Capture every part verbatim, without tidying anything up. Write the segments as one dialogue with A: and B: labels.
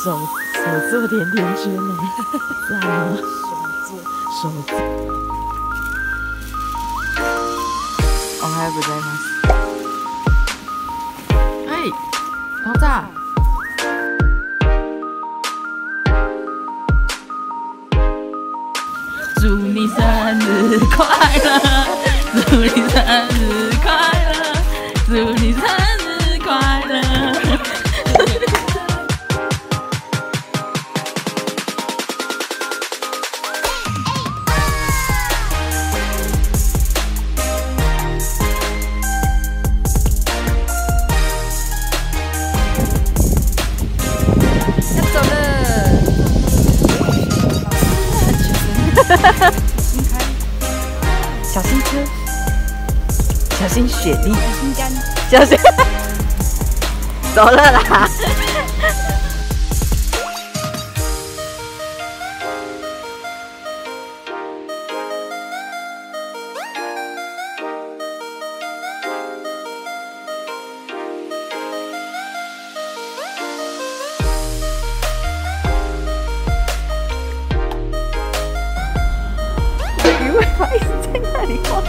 A: 手手做甜甜圈呢，赞哦！手做手做。おはようございます。哎，爆炸！祝你生日快乐！祝你生日快乐！祝你生日快乐！小心车，小心雪莉，小心干，小心，走了啦。鱼尾巴一直在那里晃。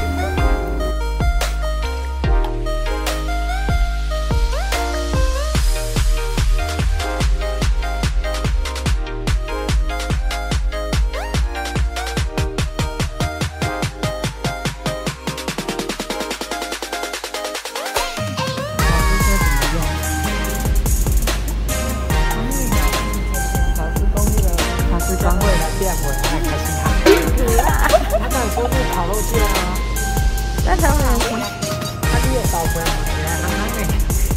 A: 考试公寓的考试单位来练我，来开心他。他敢说是烤肉界啊？但他们他也倒回来了，他们。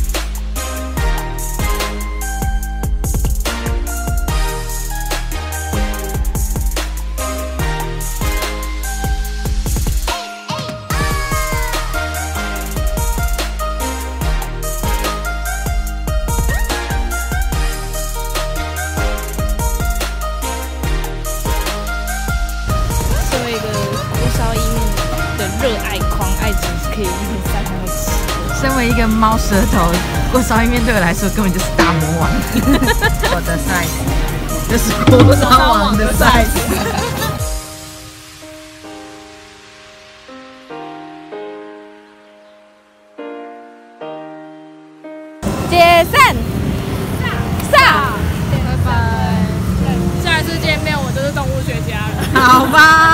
B: 热爱狂爱值是可以一天三餐都吃的。
A: 身为一个猫舌头，锅烧意面对我来说根本就是大魔王。我的 size 就是锅烧王的 size。
B: 解散，散，拜拜。下一次见面我就是动物学家了。
A: 好吧。